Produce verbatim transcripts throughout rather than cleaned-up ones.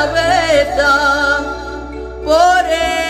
cabeza por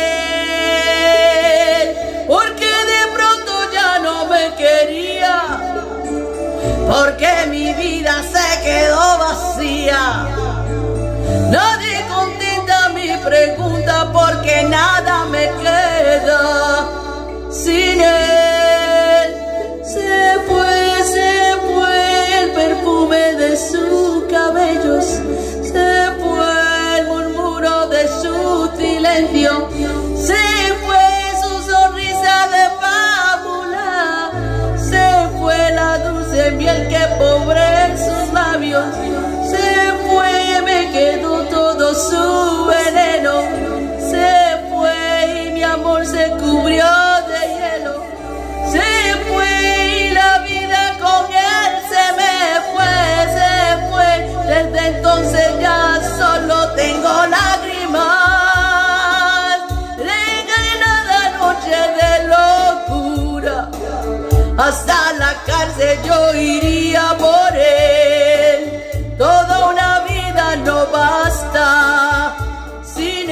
él, porque de pronto ya no me quería, porque mi vida se quedó vacía. Nadie contesta mi pregunta porque nada me queda sin él. Se fue, se fue el perfume de sus cabellos, se fue el murmuro de su silencio, se fue su sonrisa de fábula, se fue la dulce miel que pobre sus labios, se fue, me quedó todo su veneno, se fue y mi amor se cubrió de hielo, se fue y la vida con él se me fue, se fue. Desde entonces ya solo tengo lágrimas de noche de locura. Hasta la cárcel yo iría por él. Toda una vida no basta sin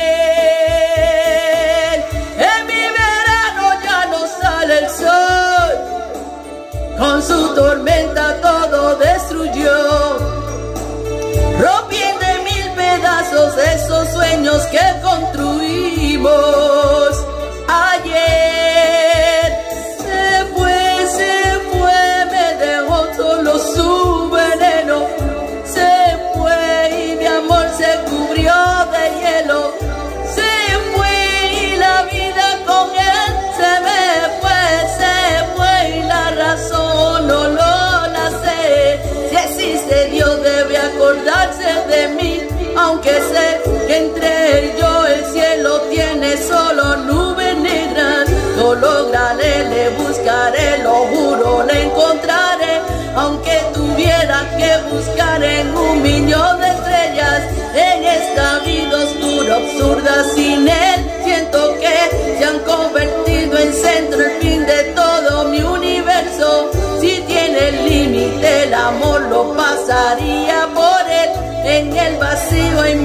él. En mi verano ya no sale el sol, con su tormenta todo destruyó, rompiendo en mil pedazos esos sueños que construimos ayer. Se fue, se fue, me dejó solo su veneno, se fue y mi amor se cubrió de hielo, se fue y la vida con él se me fue, se fue y la razón no lo la sé. Si existe Dios debe acordarse de mí, aunque sé que entre él y yo el cielo tiene solo nubes negras. Lo lograré, le buscaré, lo juro, le encontraré, aunque tuviera que buscar en un millón de estrellas. En esta vida oscura, absurda, sin él siento que se han convertido en centro, el fin de todo mi universo. Si tiene límite el amor lo pasaría por él, en el vacío y